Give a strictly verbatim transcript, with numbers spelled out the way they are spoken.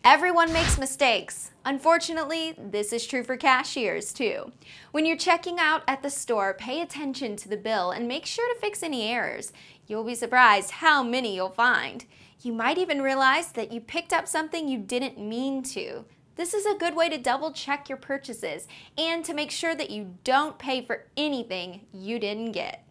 Everyone makes mistakes. Unfortunately, this is true for cashiers too. When you're checking out at the store, pay attention to the bill and make sure to fix any errors. You'll be surprised how many you'll find. You might even realize that you picked up something you didn't mean to. This is a good way to double check your purchases and to make sure that you don't pay for anything you didn't get.